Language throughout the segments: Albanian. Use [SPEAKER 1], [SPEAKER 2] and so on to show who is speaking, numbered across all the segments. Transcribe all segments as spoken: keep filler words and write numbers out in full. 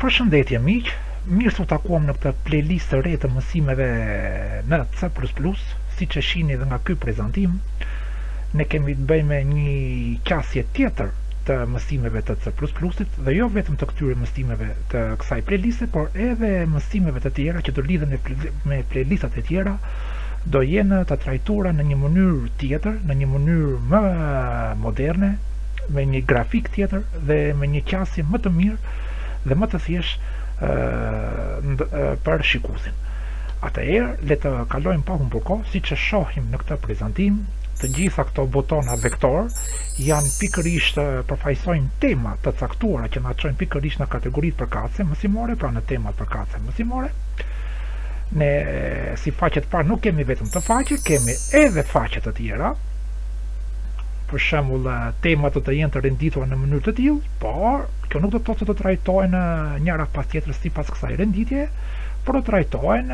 [SPEAKER 1] Përshëndetje miq, mirë se u takuam në këtë playlist të re të mësimeve në C plus plus, siç e shihni edhe nga ky prezantim. Ne kemi të bëjmë me një qasje tjetër të mësimeve të C plus plusit dhe jo vetëm të këtyre mësimeve të kësaj playliste, por edhe mësimeve të tjera që do lidhen me playlistat e tjera, do jenë të trajtuara në një mënyrë tjetër, në një mënyrë më moderne, me një grafik tjetër dhe me një qasje më të mirë dhe më të thjesht për shikuesin. Atëherë le të kalojmë pa humbur kohë, siç e shohim në këtë prezantim, të gjitha këto botona vektor janë pikërisht përfaqësojnë tema të caktuara që na çojnë pikërisht në kategoritë përkatëse mësimore, pra në temat përkatëse mësimore. Ne si faqe të parë nuk kemi vetëm të faqe, kemi edhe faqe të tjera. Për shembull, temat do të jenë të renditura në mënyrë të tillë, por kjo nuk do të thotë se të trajtohen njëra pas tjetrës sipas kësaj renditje, por do trajtohen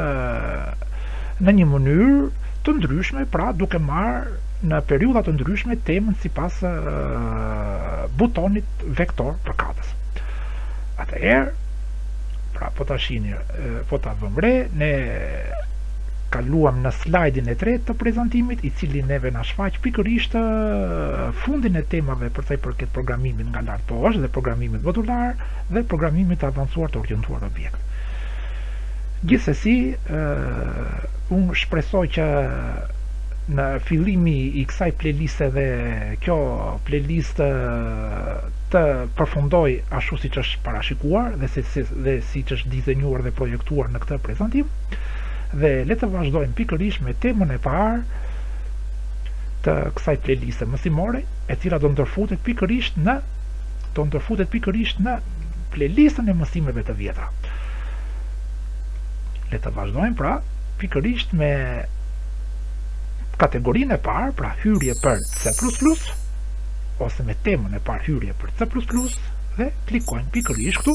[SPEAKER 1] në një mënyrë të ndryshme, pra duke marrë në periudha të ndryshme temën sipas butonit vektor përkatës. Atëherë, pra po ta shihni, po ta vëmë re, ne kaluam në slajdin e tretë të prezantimit, i cili neve na shfaq pikërisht fundin e temave për sa i përket programimit nga lart poshtë dhe programimit modular dhe programimit të avancuar të orientuar objekt. Gjithsesi, unë shpresoj që në fillimi i kësaj playliste dhe kjo playlist të përfundoj ashtu siç është parashikuar dhe si dhe siç është dizenjuar dhe projektuar në këtë prezantim. Dhe le të vazhdojmë pikërisht me temën e parë të kësaj playliste mësimore, e cila do ndërfutet pikërisht në do ndërfutet pikërisht në playlistën e mësimeve të vjetra. Le të vazhdojmë pra pikërisht me kategorinë e parë, pra hyrje për C plus plus, ose me temën e parë hyrje për C plus plus, dhe klikojmë pikërisht këtu.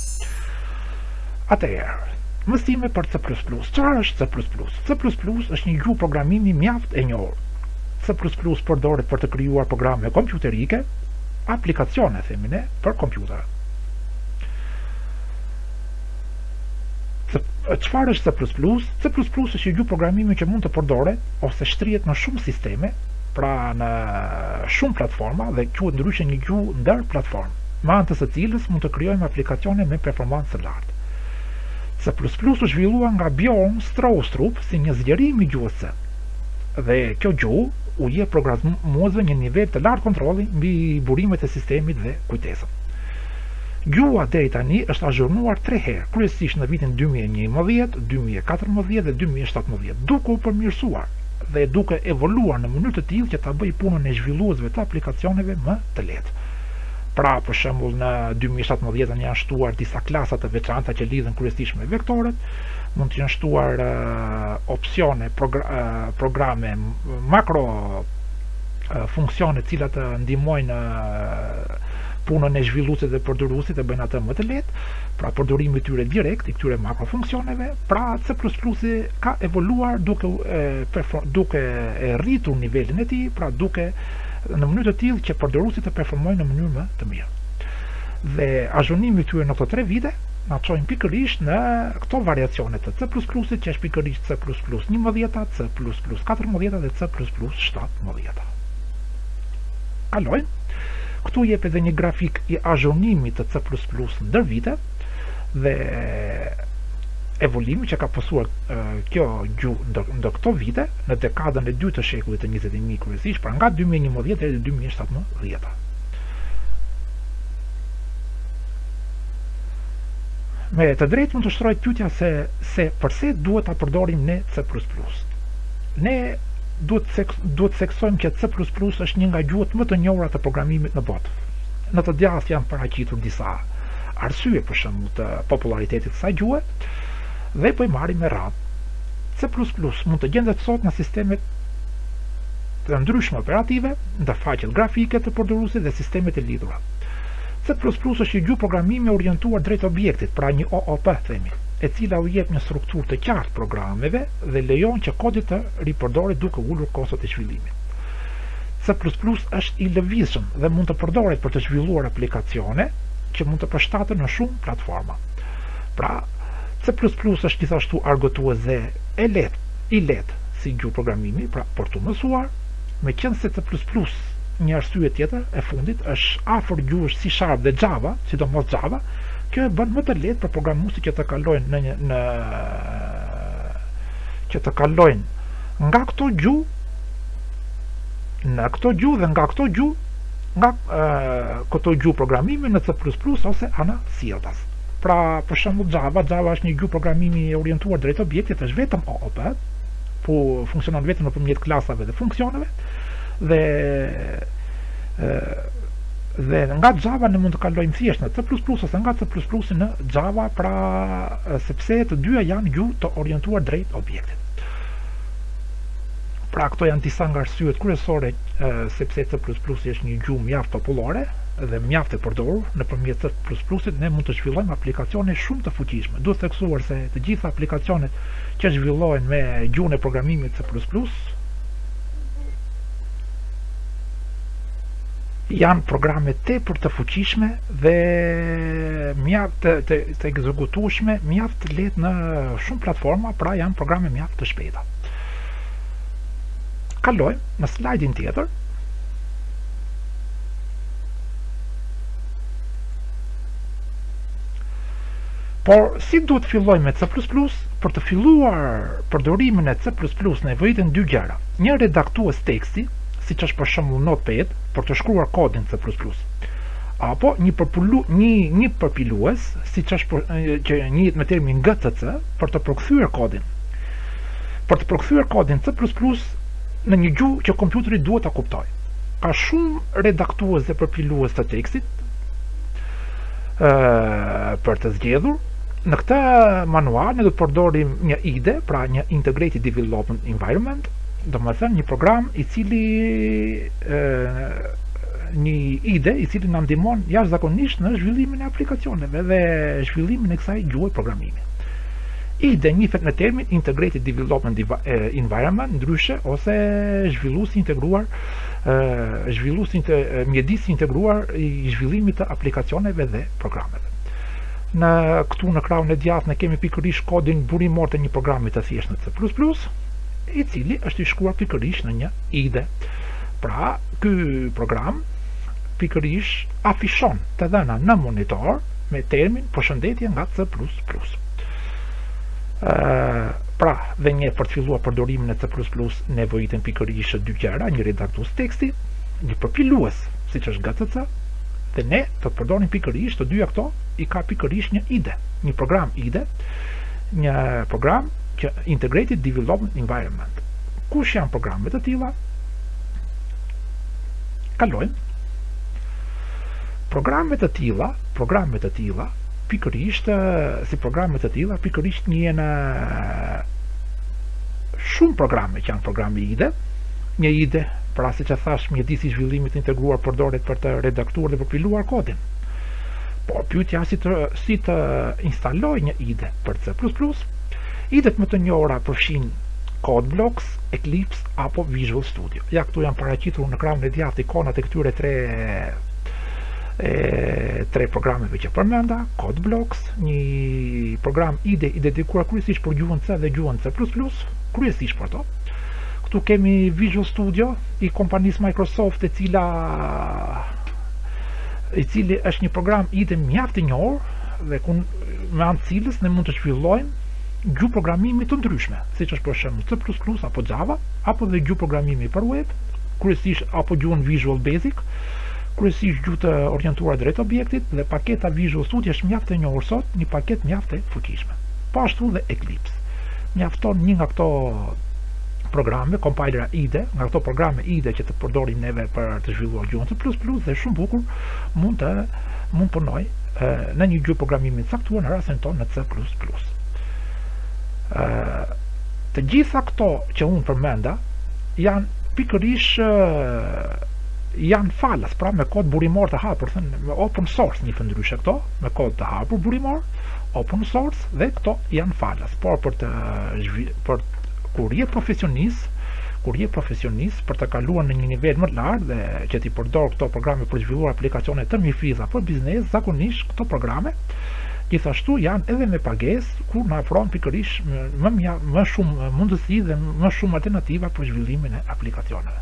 [SPEAKER 1] Atëherë, mësime për C plus plus. Çfarë është C plus plus? C plus plus është një gjuhë programimi mjaft e njohur. C plus plus përdoret për të krijuar programe kompjuterike, aplikacione themi ne, për kompjuter. Çfarë është C plus plus? C plus plus është një gjuhë programimi që mund të përdoret ose shtrihet në shumë sisteme, pra në shumë platforma dhe quhet ndryshe një gjuhë ndër platformë, me anë të së cilës mund të krijojmë aplikacione me performancë të lartë. C plus plus u zhvillua nga Bjorn Stroustrup si një zgjerim i gjuhës C. Dhe kjo gjuhë u jep programuesve një nivel të lartë kontrolli mbi burimet e sistemit dhe kujtesën. Gjuha deri tani është azhurnuar tre herë, kryesisht në vitin dy mijë e njëmbëdhjetë, dy mijë e katërmbëdhjetë dhe dy mijë e shtatëmbëdhjetë, duke u përmirësuar dhe duke evoluar në mënyrë të tillë që ta bëjë punën e zhvilluesve të aplikacioneve më të lehtë. Pra, për shembull, në dy mijë e shtatëmbëdhjetë janë shtuar disa klasa të veçanta që lidhen kryesisht me vektorët, mund të jenë shtuar uh, opsione, progra uh, programe makro uh, funksione të cilat uh, ndihmojnë uh, punën e zhvilluesit dhe përdoruesit e bëjnë atë më të lehtë, pra përdorimi i tyre direkt i këtyre makro funksioneve. Pra, C plus plus ka evoluar duke uh, duke e rritur nivelin e tij, pra duke në mënyrë të tillë që përdoruesit të performojnë në mënyrë më të mirë. Dhe azhurnimi i tyre në këto tre vite na çojnë pikërisht në këto variacione të C plus plusit, që është pikërisht C plus plus njëmbëdhjetë, C plus plus katërmbëdhjetë dhe C plus plus shtatëmbëdhjetë. Kalojmë. Këtu jep edhe një grafik i azhurnimit të C plus plus ndër vite dhe evolimi që ka pasur uh, kjo gjuhë ndër, ndër këto vite në dekadën e dytë të shekullit të njëzet e një kryesisht, pra nga dy mijë e njëmbëdhjetë deri në dy mijë e shtatëmbëdhjetë. Me të drejtë mund të shtrohet pyetja se se përse duhet ta përdorim ne C plus plus. Ne duhet sek, duhet seksojmë që C plus plus është një nga gjuhët më të njohura të programimit në botë. Në të djathtë janë paraqitur disa arsye për shembull të popularitetit të kësaj gjuhe, dhe po i marrim me radhë. C plus plus mund të gjendet sot në sistemet të ndryshme operative, ndërfaqet grafike të përdoruesit dhe sistemet e lidhura. C plus plus është një gjuhë programimi orientuar drejt objektit, pra një O O P themi, e cila u jep një strukturë të qartë programeve dhe lejon që kodi të ripërdoret duke ulur kostot e zhvillimit. C plus plus është i lëvizshëm dhe mund të përdoret për të zhvilluar aplikacione që mund të përshtaten në shumë platforma. Pra, C plus plus është gjithashtu argëtues dhe e lehtë, i lehtë si gjuhë programimi, pra për të mësuar, me qenë se C plus plus një arsye tjetër e fundit është afër gjuhësh C Sharp dhe Java, sidomos Java, kjo e bën më të lehtë për programuesit që të kalojnë në një në që të kalojnë nga këto gjuhë në këto gjuhë dhe nga këto gjuhë nga uh, këto gjuhë programimi në C plus plus ose ana sjelltas. Pra, për shembull Java, Java është një gjuhë programimi e orientuar drejt objektit, është vetëm O O P, po funksionon vetëm nëpërmjet klasave dhe funksioneve, dhe uh, dhe nga Java ne mund të kalojmë thjesht në C plus plus ose nga C plus plus në Java, pra sepse të dyja janë gjuhë të orientuar drejt objektit. Pra, këto janë disa nga arsyet kryesore e, sepse C plus plus është një gjuhë mjaft popullore dhe mjaft e përdorur. Nëpërmjet C plus plusit ne mund të zhvillojmë aplikacione shumë të fuqishme. Duhet theksuar se të gjitha aplikacionet që zhvillohen me gjuhën e programimit C plus plus janë programe tepër të fuqishme dhe mjaft të, të, të ekzekutueshme, mjaft të lehtë në shumë platforma, pra janë programe mjaft të shpejta. Kalojmë në slajdin tjetër. Por si duhet fillojmë me C plus plus? Për të filluar përdorimin e C plus plus nevojiten dy gjëra. Një redaktues teksti, siç është për shembull Notepad, për të shkruar kodin C plus plus. Apo një përpulu, një një përpilues, siç është për, që njihet me termin G T C, për të përkthyer kodin. Për të përkthyer kodin C plus plus në një gjuhë që kompjuteri duhet ta kuptojë. Ka shumë redaktues dhe përpilues të tekstit ë për të zgjedhur. Në këtë manual ne do të përdorim një I D E, pra një Integrated Development Environment, domethënë një program i cili ë një I D E i cili na ndihmon jashtëzakonisht në zhvillimin e aplikacioneve dhe zhvillimin e kësaj gjuhë programimi. I D E njihet me termin Integrated Development Environment, ndryshe ose zhvilluesi integruar, zhvilluesi mjedisi integruar i zhvillimit të aplikacioneve dhe programeve. Në këtu në krahun e djathtë ne kemi pikërisht kodin burimor të një programi të thjeshtë në C plus plus, i cili është i shkruar pikërisht në një I D E. Pra, ky program pikërisht afishon të dhëna në monitor me termin përshëndetje nga C plus plus. Uh, pra, dhe një për të filluar përdorimin e C plus plus nevojiten pikërisht dy gjëra, një redaktues teksti, një përpilues, siç është G T C, dhe ne do të përdorim pikërisht të dyja këto, i ka pikërisht një I D E, një program I D E, një program që Integrated Development Environment. Kush janë programet të tilla? Kalojmë. Programet të tilla, programet të tilla pikërisht si programe të tilla pikërisht njihen shumë programe që janë programe I D E. Një I D E, pra siç e thash, mjedisi i zhvillimit integruar përdoret për të redaktuar dhe përpiluar kodin. Por pyetja si të si të instaloj një I D E për C plus plus. I D E-t më të njohura përfshin CodeBlocks, Eclipse apo Visual Studio. Ja, këtu janë paraqitur në krahun e djathtë ikonat e këtyre tre e tre programeve që përmenda. CodeBlocks, një program I D E i dedikuar kryesisht për gjuhën C dhe gjuhën C plus plus, kryesisht për to. Këtu kemi Visual Studio i kompanisë Microsoft, e cila i cili është një program I D E mjaft i njohur dhe ku me anë të cilës ne mund të zhvillojmë gjuhë programimi të ndryshme, siç është për shembull C plus plus apo Java, apo dhe gjuhë programimi për web, kryesisht apo gjuhën Visual Basic, kryesisht gjuhë të orientuar drejt objektit, dhe paketa Visual Studio është mjaft e njohur sot, një paketë mjaft e fuqishme. Po ashtu dhe Eclipse. Mjafton një nga këto programe, compilera I D E, nga këto programe I D E që të përdorim neve për të zhvilluar gjuhën C plus plus, dhe shumë bukur mund të mund punoj në një gjuhë programimi të caktuar, në rastin tonë në C plus plus. Të gjitha këto që unë përmenda janë pikërisht janë falas, pra me kod burimor të hapur, me open source një ndryshe këto, me kod të hapur burimor, open source, dhe këto janë falas. Por për të për kur je profesionist, kur je profesionist për të kaluar në një nivel më të lartë dhe që ti përdor këto programe për të zhvilluar aplikacione të mirëfillta për biznes, zakonisht këto programe gjithashtu janë edhe me pagesë, kur na ofron pikërisht më më, më shumë mundësi dhe më shumë alternativa për zhvillimin e aplikacioneve.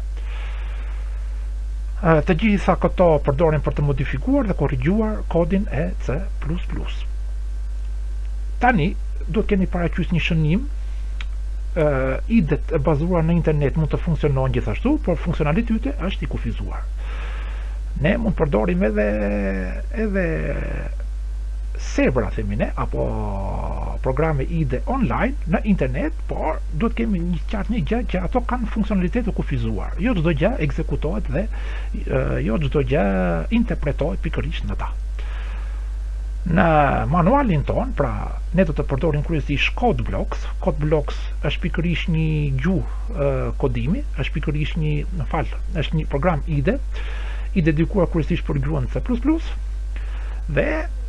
[SPEAKER 1] Të gjitha këto përdoren për të modifikuar dhe korrigjuar kodin e C plus plus. Tani do të keni paraqysh një shënim. Uh, idet e bazuar në internet mund të funksionojnë gjithashtu, por funksionaliteti është i kufizuar. Ne mund të përdorim edhe edhe servera, themi ne, apo programe ide online në internet, por duhet kemi një qartë një gjë që ato kanë funksionalitet të kufizuar. Jo çdo gjë ekzekutohet dhe uh, jo çdo gjë interpretohet pikërisht në ta. Në manualin ton, pra ne do të përdorim kryesisht CodeBlocks. CodeBlocks është pikërisht një gjuhë uh, kodimi, është pikërisht një, në fal, është një program ide, i dedikuar kryesisht për gjuhën C plus plus, dhe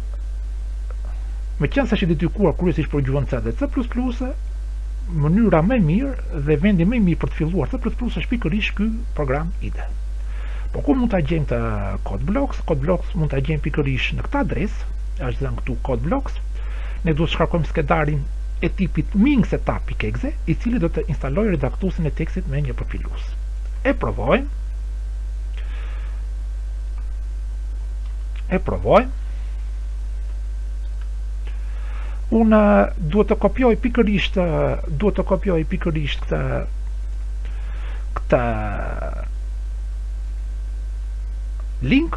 [SPEAKER 1] me qenë se është i dedikuar kryesisht për gjuhën C dhe C plus plus, mënyra më e mirë dhe vendi më i mirë për të filluar C plus plus është pikërisht ky program ide. Po ku mund ta gjejmë të CodeBlocks? CodeBlocks mund ta gjejmë pikërisht në këtë adresë, është dhënë këtu CodeBlocks. Ne duhet të shkarkojmë skedarin e tipit ming setup.exe, i cili do të instalojë redaktuesin e tekstit me një përfilues. E provojmë. E provojmë. Unë duhet të kopjoj pikërisht, duhet të kopjoj pikërisht këtë këtë link,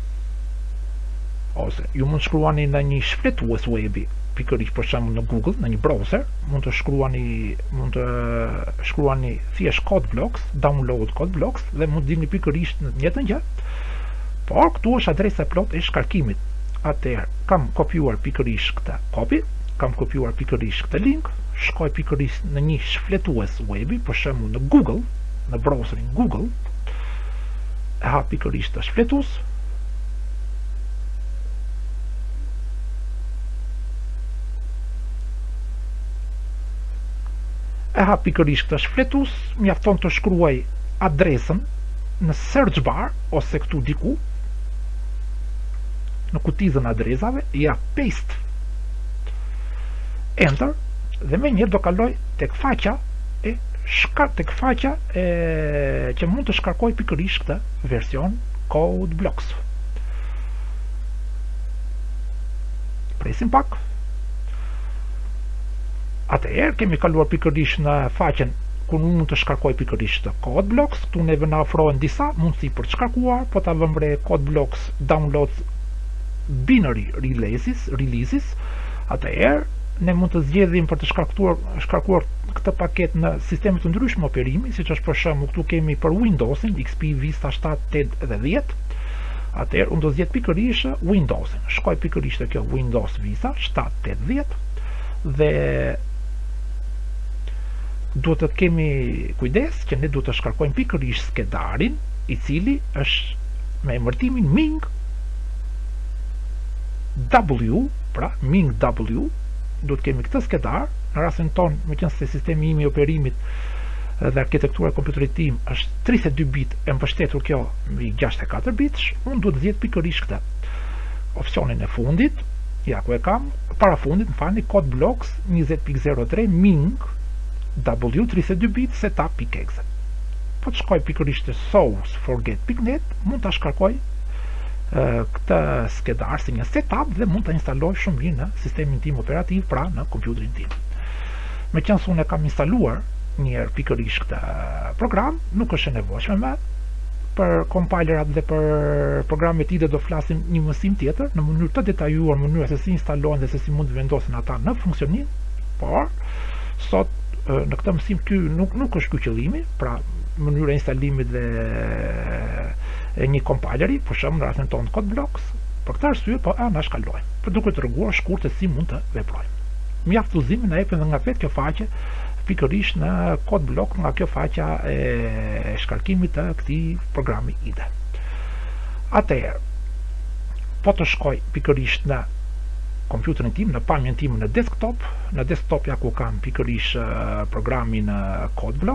[SPEAKER 1] ose ju mund të shkruani në një shfletues webi, pikërisht për shembull në Google, në një browser, mund të shkruani mund të shkruani thjesht CodeBlocks, download CodeBlocks, dhe mund të dini pikërisht në të njëjtën gjë. Por këtu është adresa plot e shkarkimit. Atëherë kam kopjuar pikërisht këtë copy, kam kopjuar pikërisht këtë link, shkoj pikërisht në një shfletues webi, për shembull në Google, në browserin Google, e hap pikërisht të shfletues. E hap pikërisht këtë shfletues, mjafton të shkruaj adresën në search bar ose këtu diku në kutizën adresave, ja paste, enter, dhe me njërë do kaloj tek faqja e shkar tek faqja e që mund të shkarkoj pikërisht këtë version CodeBlocks. Presim pak. Atëherë kemi kaluar pikërisht në faqen ku mund të shkarkoj pikërisht të CodeBlocks. Këtu neve na ofrohen disa mundësi për të shkarkuar, po ta vëmë re CodeBlocks downloads binary releases, releases. Atëherë ne mund të zgjedhim për të shkarkuar shkarkuar këtë paket në sisteme të ndryshme operimi, siç është për shembull këtu kemi për Windowsin, X P, Vista shtat, osem dhe dhjetë. Atëherë unë do zgjedh pikërisht Windowsin. Shkoj pikërisht te kjo Windows Vista shtat, osem, dhjetë dhe duhet të kemi kujdes që ne duhet të shkarkojmë pikërisht skedarin, i cili është me emërtimin Ming W, pra Ming W, duhet kemi këtë skedar. Në rastin ton, me qenë se sistemi im i operimit dhe arkitektura e kompjuterit tim është tridhjetë e dy bit, e mbështetur kjo mbi gjashtëdhjetë e katër bitsh, unë duhet zgjedh pikërisht këtë. Opsionin e fundit, ja ku e kam, para fundit, më falni, CodeBlocks njëzet pikë zero tre Ming W tridhjetë e dy bit setup.exe. Po të shkoj pikërisht të source forget pikë net, mund ta shkarkoj uh, këtë skedar si një setup dhe mund ta instaloj shumë mirë në sistemin tim operativ, pra në kompjuterin tim. Me qenë se unë e kam instaluar njëherë pikërisht këtë program, nuk është e nevojshme më. Për compilerat dhe për programet ide do flasim një mësim tjetër në mënyrë të detajuar, mënyra se si instalohen dhe se si mund të vendosen ata në funksionim. Por sot në këtë mësim ky nuk nuk është ky qëllimi, pra mënyra e instalimit dhe e një compileri, për shembull në rastin tonë CodeBlocks. Për këtë arsye po ana shkalojmë, për duke treguar shkurt se si mund të veprojmë. Mjaft udhëzimin na jepën nga vetë kjo faqe, pikërisht në CodeBlock, nga kjo faqja e shkarkimit të këtij programi ide. Atëherë, po të shkoj pikërisht në kompjuterin tim, në pamjen time në desktop, në desktop ja ku kam pikërisht programin CodeBlocks,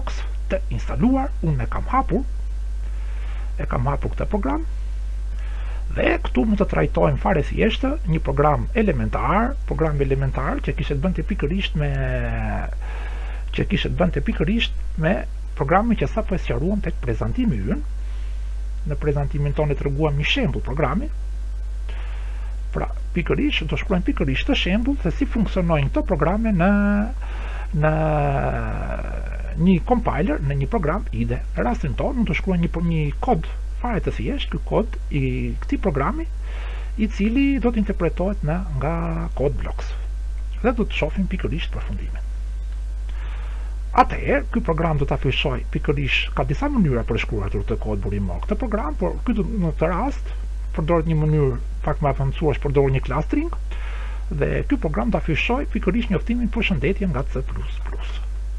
[SPEAKER 1] të instaluar, unë e kam hapur, e kam hapur këtë program, dhe këtu mund të trajtojmë fare thjeshtë një program elementar, program elementar që kishte bënte pikërisht me që kishte bënte pikërisht me programin që sapo e sqaruam tek prezantimi ynë. Në prezantimin tonë treguam një shembull programi. Pra, pikërisht do shkruajmë pikërisht të shembull se si funksionojnë këto programe në në një compiler, në një program I D E. Në rastin tonë mund të shkruajmë një, një kod fare të thjeshtë, ky kod I këtij programi, I cili do të interpretohet në nga code blocks. Dhe do të shohim pikërisht përfundimin. Atëherë, ky program do ta fshoj pikërisht, ka disa mënyra për shkruar këtë kod burimor. Këtë program, por ky në këtë rast përdoret një mënyrë pak më avancuar, përdor një clustering, dhe ky program ta fshoj pikërisht njoftimin përshëndetje nga C plus plus.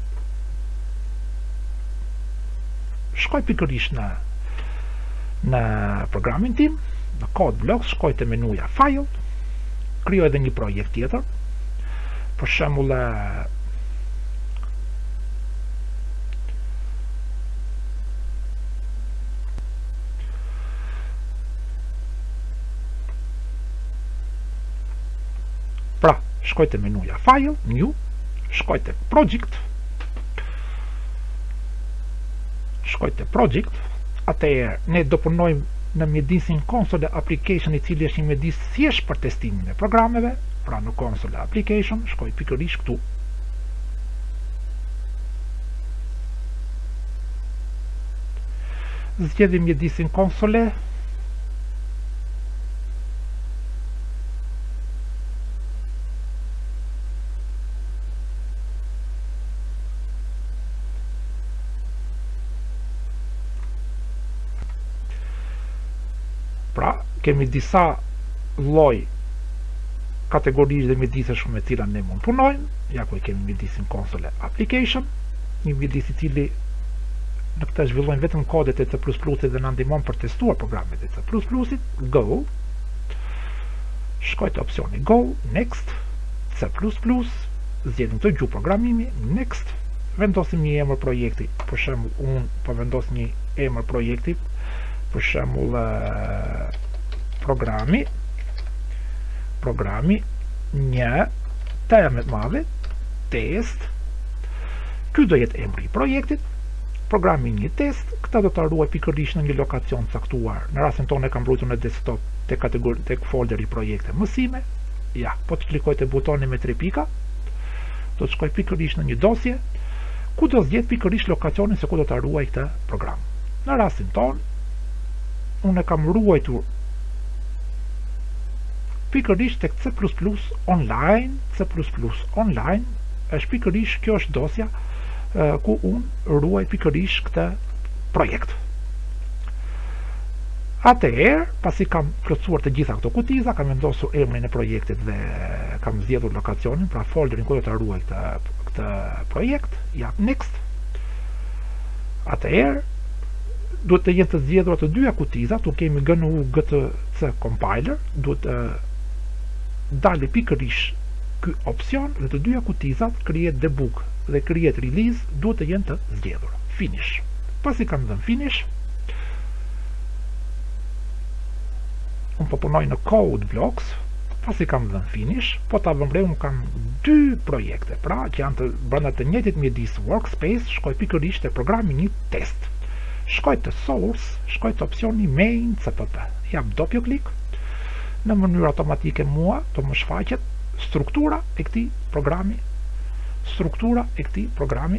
[SPEAKER 1] Shkoj pikërisht në në programin tim, në code blocks, shkoj te menuja file, krijoj edhe një projekt tjetër. Për shembull, pra, shkoj te menuja file, new, shkoj te project, shkoj te project. Atëherë, ne do punojmë në mjedisin console application, I cili është një mjedis thjesht për testimin e programeve. Pra, në console application, shkoj pikërisht këtu. Zgjedhim mjedisin console. Pra, kemi disa lloj kategorish dhe mjedisesh me të cilat ne mund punojmë. Ja ku kemi mjedisin console application, një mjedis I cili në këtë zhvillojmë vetëm kodet e C plus plus dhe na ndihmon për testuar programet e C plus plus. Go. Shkoj te opsioni Go, Next, C plus plus, zgjedhim të gjuhë programimi, Next, vendosim një emër projekti. Për shembull, unë po vendos një emër projekti, për shembull programi programi një temë të madhe, test. Ky do jetë emri I projektit, programi një test. Këta do ta ruaj pikërisht në një lokacion caktuar. Në rastin tonë e kam mbrojtur në desktop tek kategori tek folderi projekte mësime. Ja, po të klikoj te butoni me tre pika, do të shkoj pikërisht në një dosje ku do zgjedh pikërisht lokacionin se ku do ta ruaj këtë program. Në rastin tonë unë e kam ruajtur pikërisht tek C plus plus online. C plus plus online është pikërisht, kjo është dosja uh, ku unë ruaj pikërisht këtë projekt. Atëherë, pasi kam plotësuar të gjitha këto kutiza, kam vendosur emrin e projektit dhe kam zgjedhur lokacionin, pra folderin ku do ta ruaj këtë këtë projekt, jap next. Atëherë, duhet të jenë të zgjedhura të dyja kutizat, tu kemi G N U G T C compiler, duhet të dalë pikërisht ky opsion dhe të dyja kutizat create debug dhe create release duhet të jenë të zgjedhura. Finish. Pasi kam dhënë finish, unë po punoj në code blocks. Pasi kam dhënë finish, po ta vëmre unë kam dy projekte, pra që janë të brenda të njëjtit mjedis workspace. Shkoj pikërisht te programi një test. Shkoj të source, shkoj të opsioni main C P P. Jap doppio klik. Në mënyrë automatike mua do më shfaqet struktura e këtij programi. Struktura e këtij programi.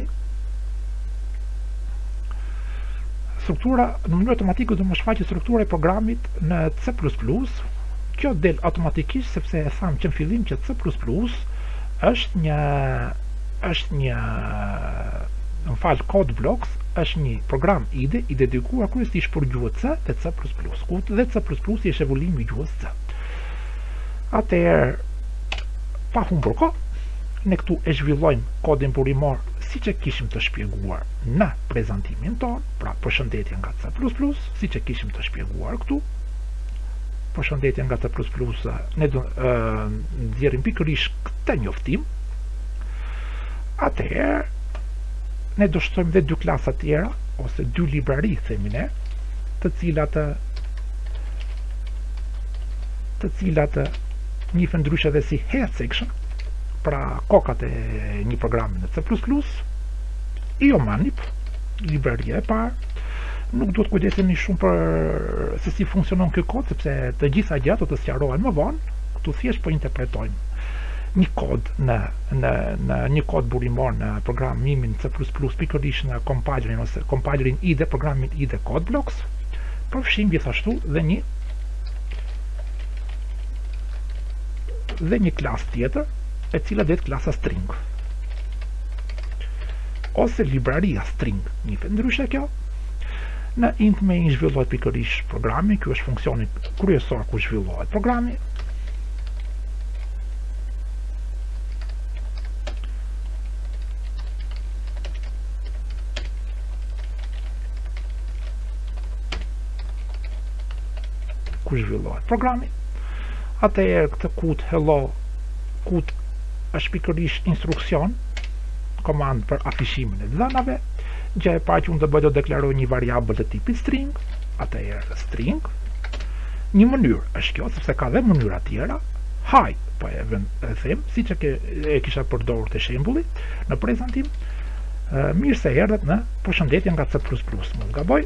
[SPEAKER 1] Struktura në mënyrë automatike do më shfaqet struktura e programit në C plus plus. Kjo del automatikisht sepse e tham që në fillim që C plus plus është një është një në fal code blocks është një program I D E I dedikuar kryesisht për gjuhën C dhe C plus plus. Ku dhe C plus plus është evolimi I gjuhës C. Atëherë, pa humbur kohë, ne këtu e zhvillojmë kodin burimor siç e kishim të shpjeguar në prezantimin ton, pra përshëndetje nga C plus plus, siç e kishim të shpjeguar këtu. Përshëndetje nga C plus plus, ne do nxjerrim pikërisht këtë njoftim. Atëherë, ne do shtojmë dhe dy klasa tjera, ose dy librari, themi ne, të cilat të cilat njihen ndryshe dhe si head section, pra kokat e një programi në C plus plus, iomanip, libraria e parë. Nuk duhet kujdeseni shumë për se si funksionon ky kod, sepse të gjitha gjërat do të sqarohen më vonë. Këtu thjesht po interpretojmë një kod në në në një kod burimor në programimin C plus plus, pikërisht në compilerin ose compilerin I D E, programin I D E code blocks. Përfshim gjithashtu dhe një dhe një klasë tjetër, e cila dhe të klasa string ose libraria string, një ndryshe kjo. Në int main zhvillohet pikërisht programi, ky është funksioni kryesor ku zhvillohet programi. Ku zhvillohet programi. Atëherë këtë kut hello, kut është pikërisht instruksion, komand për afishimin e dhënave. Gjë e parë që unë do bëj do deklaroj një variabël të tipit string, atëherë string. Një mënyrë është kjo, sepse ka dhe mënyra tjera. Hi, po e vend e them, siç e, e kisha përdorur te shembulli në prezantim. E, mirë se erdhët në përshëndetje nga C plus plus. Mos gaboj.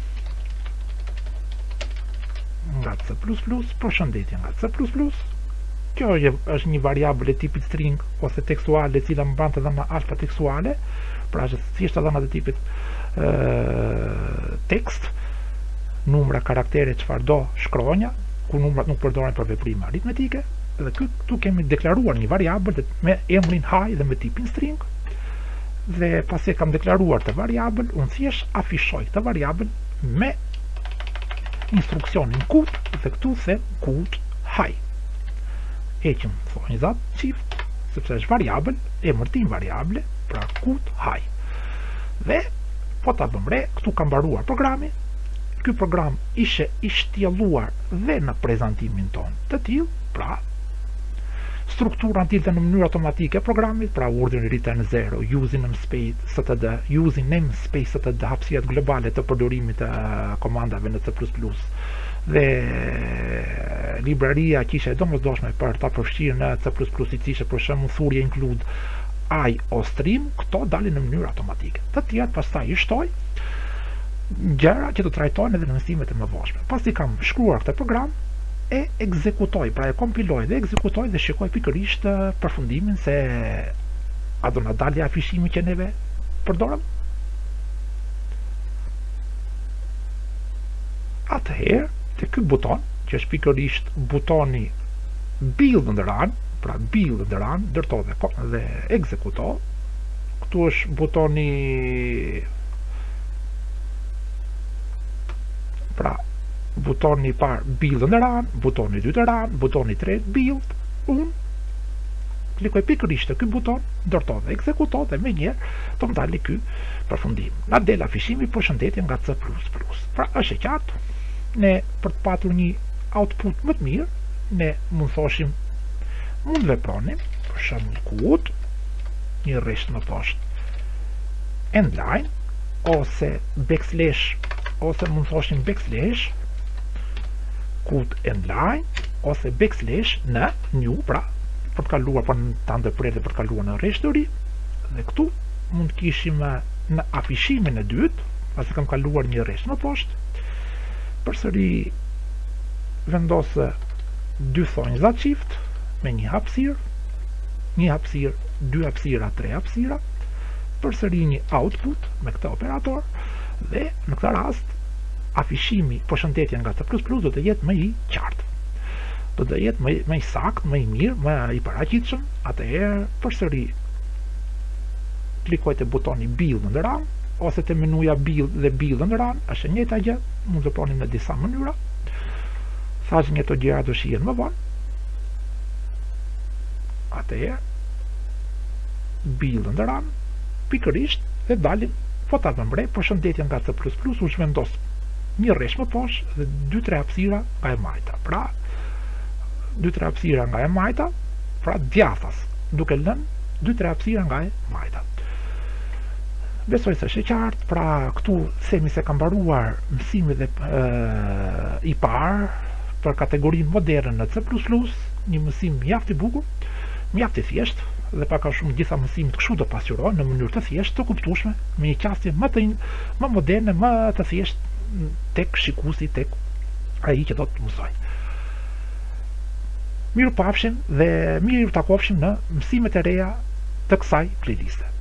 [SPEAKER 1] Nga C plus plus, përshëndetje nga C plus plus. Kjo është një variabël e tipit string ose tekstuale, e cila mban të dhëna alfa tekstuale. Pra është thjesht dhëna të tipit e, tekst, numra, karaktere, çfarë do, shkronja, ku numrat nuk përdoren për veprime aritmetike. Dhe këtu kemi deklaruar një variabël me emrin hi dhe me tipin string. Dhe pasi e kam deklaruar të variabël, unë thjesht afishoj këtë variabël me instruksionin kut, dhe këtu them kut hi. Heqim thonjzat çift, sepse është variabël, emërtim variable, pra kut hi. Dhe po ta bëm re, këtu ka mbaruar programi. Ky program ishe i shtjelluar dhe në prezantimin ton të tillë, pra struktura ndilte në mënyrë automatike e programit, pra urdhrin return zero, using namespace std, using namespace std, hapësirat globale të përdorimit të komandave në C plus plus. Dhe libraria që ishte domosdoshme për ta përfshirë në C plus plus, si ishte për shembull thurje include I o stream, këto dalin në mënyrë automatike. Të tjerat pastaj i shtoj gjëra që do trajtojnë edhe në mësimet e mëdhenjshme. Pasi kam shkruar këtë program, e ekzekutoj, pra e kompiloj dhe ekzekutoj dhe shikoj pikërisht përfundimin se a do na dalë afishimi që neve përdorëm. Atëherë, te ky buton, që është pikërisht butoni build and run, pra build and run, dërto dhe, dhe ekzekuto. Këtu është butoni, pra butoni i parë build and run, butoni i dytë run, butoni i tretë build. Unë klikoj pikërisht te ky buton, ndërto dhe ekzekuto, dhe menjëherë do më dalë ky përfundim. Na del afishimi përshëndetje nga C plus plus. Pra është e qartë. Ne për të patur një output më të mirë, ne mund thoshim, mund vepronim, për shembull kut, një rresht më poshtë, endline, ose backslash, ose mund thoshim backslash, kut endline, ose backslash në new, pra për të kaluar, për të ndërprer dhe për të kaluar në rresht të ri. Dhe këtu mund kishim në afishimin e dytë, pasi kam kaluar një rresht më poshtë, përsëri vendosë dy thonjza qift me një hapësirë, një hapësirë, dy hapësira, tre hapësira, përsëri një output me këtë operator, dhe në këtë rast afishimi përshëndetje nga C plus plus do të jetë më i qartë. Do të jetë më, më i saktë, më i mirë, më i paraqitshëm. Atëherë përsëri klikoj te butoni build and run, ose te menuja build dhe build and run, është e njëjta gjë, mund të vepronim në disa mënyra. Thash një të gjëra do shihen më vonë. Atëherë build and run, pikërisht dhe dalin fota vëmbre, përshëndetje nga C plus plus, u zhvendos një rresht më poshtë dhe dy tre hapësira nga e majta. Pra, dy tre hapësira nga e majta, pra djathas, duke lënë dy tre hapësira nga e majta. Besoj se është e qartë, pra këtu themi se ka mbaruar mësimi dhe uh, i parë për kategorinë moderne në C plus plus, një mësim mjaft i bukur, mjaft i thjesht, dhe pak a shumë gjitha mësimit kështu do pasqyrohen në mënyrë të thjeshtë, të kuptueshme, me një qasje më të më moderne, më të thjeshtë tek shikuesi, tek ai që do të mësoj. Miru pafshim dhe miru takofshim në mësimet e reja të kësaj playliste.